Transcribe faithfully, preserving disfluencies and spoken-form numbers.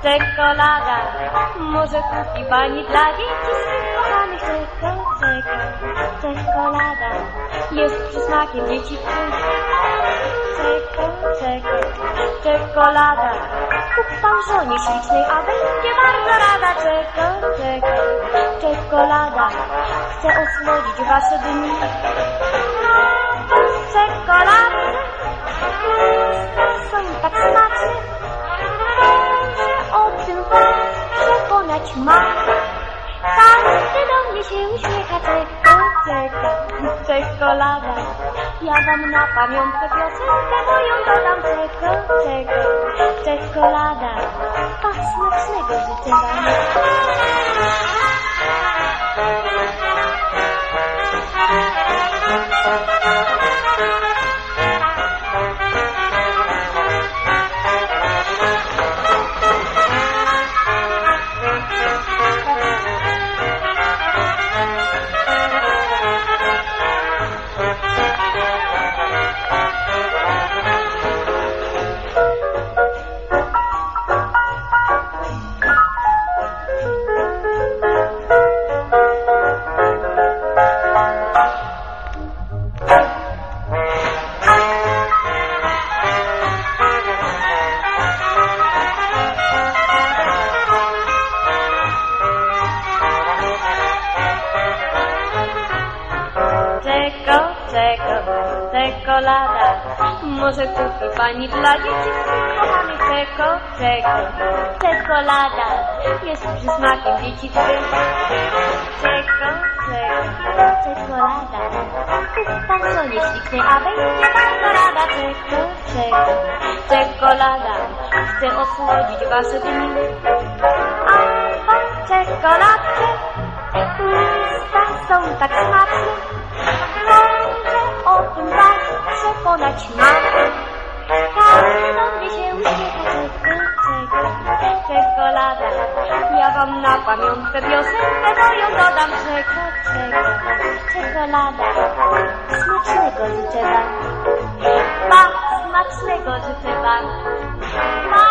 czekolada. Może kupi pani dla dzieci swych kochanych czeko, czeko, czekolada. Jest przysmakiem dzieciczym. Czeko, czeko, czekolada. Kup pan żonie ślicznej, a będzie bardzo rada. Czeko, czeko, czekolada. Chce osłodzić wasze dni. Czekolady są tak smaczne, że o tym was przekonać ma. Każdy do mnie się uśmiecha. Czeko, czeko, czekolada. Ja wam na pamiątkę piosenkę moją dodam. Czeko, czeko, czekolada. A smacznego życzę wam. Czekolada. Może kupi pani dla dzieci swych kochanych. Czeko, czeko, czekolada. Jest przysmakiem dzieciczym. Czeko, czeko, czekolada. Kup pan żonie ślicznej, a będzie bardzo rada. Czeko, czeko, czekolada. Chce osłodzić wasze dni. A po czekoladce usta są tak smaczne, o tym was przekonać ma. Każdy do mnie się uśmiecha. Czeko, czeko, czekolada. Ja wam na pamiątkę piosenkę moją dodam. Czeko, czeko, czekolada. Smacznego życzę wam. Pa, smacznego życzę wam. Pa.